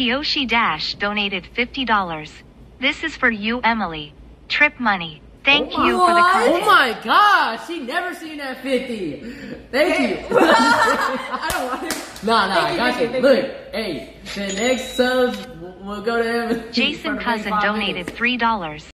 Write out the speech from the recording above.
Kiyoshi Dash donated $50. This is for you, Emily. Trip money. Thank you for the content. Oh my gosh, she never seen that 50. Thank you. I don't want it. Nah, I got you. Look, hey, the next subs will go to him. Jason Cousin donated $3.